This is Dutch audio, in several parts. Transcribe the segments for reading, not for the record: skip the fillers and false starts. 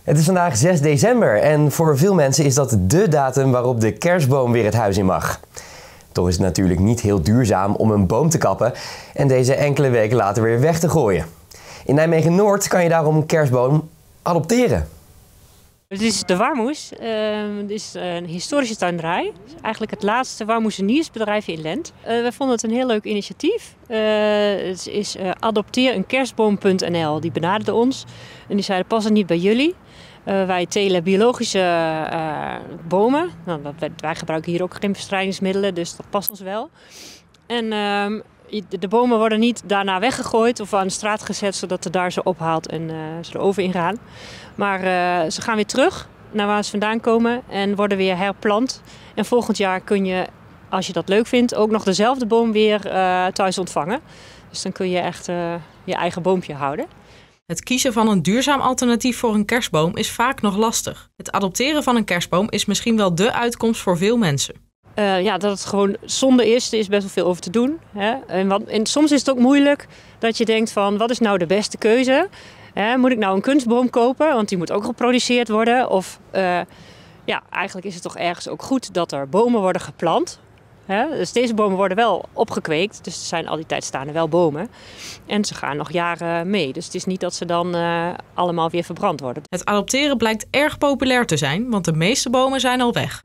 Het is vandaag 6 december en voor veel mensen is dat dé datum waarop de kerstboom weer het huis in mag. Toch is het natuurlijk niet heel duurzaam om een boom te kappen en deze enkele weken later weer weg te gooien. In Nijmegen-Noord kan je daarom een kerstboom adopteren. Het is de Warmoes. Het is een historische tuinderij. Het is eigenlijk het laatste warmoeseniersbedrijf in Lent. We vonden het een heel leuk initiatief. Het is adopteerenkerstboom.nl. Die benaderde ons en die zeiden: past het niet bij jullie? Wij telen biologische bomen. Nou, wij gebruiken hier ook geen bestrijdingsmiddelen, dus dat past ons wel. En de bomen worden niet daarna weggegooid of aan de straat gezet, zodat de daar ze ophaalt en ze de oven ingaan. Maar ze gaan weer terug naar waar ze vandaan komen en worden weer herplant. En volgend jaar kun je, als je dat leuk vindt, ook nog dezelfde boom weer thuis ontvangen. Dus dan kun je echt je eigen boompje houden. Het kiezen van een duurzaam alternatief voor een kerstboom is vaak nog lastig. Het adopteren van een kerstboom is misschien wel dé uitkomst voor veel mensen. Dat het gewoon zonde is, er is best wel veel over te doen. Hè? En soms is het ook moeilijk dat je denkt van, wat is nou de beste keuze? Moet ik nou een kunstboom kopen, want die moet ook geproduceerd worden? Of eigenlijk is het toch ergens ook goed dat er bomen worden geplant. Dus deze bomen worden wel opgekweekt, dus er zijn al die tijd staan er wel bomen. En ze gaan nog jaren mee, dus het is niet dat ze dan allemaal weer verbrand worden. Het adopteren blijkt erg populair te zijn, want de meeste bomen zijn al weg.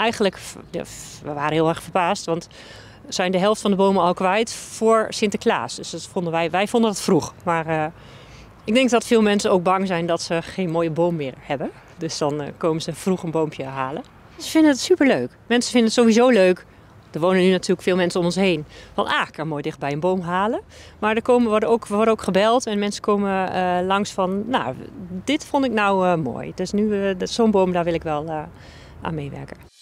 We waren heel erg verbaasd, want we zijn de helft van de bomen al kwijt voor Sinterklaas. Dus dat vonden wij vonden dat vroeg. Maar ik denk dat veel mensen ook bang zijn dat ze geen mooie boom meer hebben. Dus dan komen ze vroeg een boompje halen. Ze vinden het superleuk. Mensen vinden het sowieso leuk. Er wonen nu natuurlijk veel mensen om ons heen. Van, ik kan mooi dichtbij een boom halen. Maar we worden ook gebeld en mensen komen langs van, dit vond ik nou mooi. Dus nu, zo'n boom, daar wil ik wel aan meewerken.